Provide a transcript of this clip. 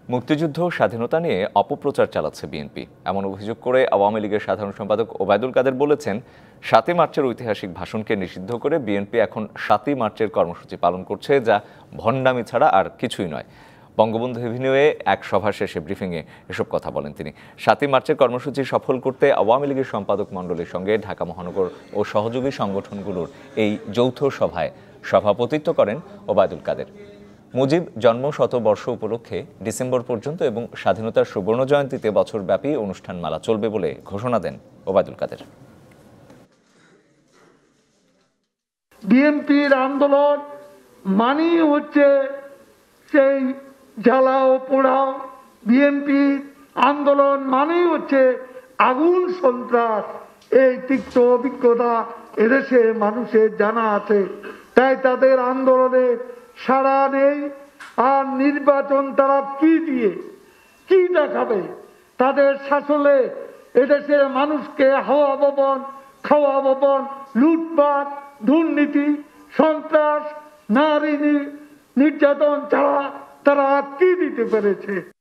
মুক্তিযুদ্ধ ও স্বাধীনতা নিয়ে অপপ্রচার চালাচ্ছে বিএনপি, এমন অভিযোগ করে আওয়ামী লীগের সাধারণ সম্পাদক ওবায়দুল কাদের বলেছেন, ৭ই মার্চের ঐতিহাসিক ভাষণকে নিষিদ্ধ করে বিএনপি এখন ৭ই মার্চের কর্মসূচি পালন করছে, যা ভণ্ডামি ছাড়া আর কিছুই নয়। বঙ্গবন্ধু এভিনিউয়ে এক সভা শেষে ব্রিফিংয়ে এসব কথা বলেন তিনি। ৭ই মার্চের কর্মসূচি সফল করতে আওয়ামী লীগের সম্পাদক মণ্ডলীর সঙ্গে ঢাকা মহানগর ও সহযোগী সংগঠনগুলোর এই যৌথ সভায় সভাপতিত্ব করেন ওবায়দুল কাদের। মুজিব জন্ম শতবর্ষ উপলক্ষে ডিসেম্বর পর্যন্ত এবং স্বাধীনতার সুবর্ণ জয়ন্তীতে বছরব্যাপী অনুষ্ঠানমালা চলবে বলে ঘোষণা দেন ওবায়দুল কাদের। বিএনপির আন্দোলন মানেই হচ্ছে সেই জ্বালাও পোড়াও, বিএনপির আন্দোলন মানেই হচ্ছে আগুন সন্ত্রাস। এই তিক্ত অভিজ্ঞতা এদেশে মানুষের জানা আছে, তাই তাদের আন্দোলনে সাড়া নেই। আর নির্বাচন তারা কি দিয়ে কি দেখাবে? তাদের শাসনে এদেশের মানুষকে হাওয়া ভবন, খাওয়া ভবন, লুটপাট, দুর্নীতি, সন্ত্রাস, নারী নির্যাতন ছাড়া তারা কি দিতে পেরেছে?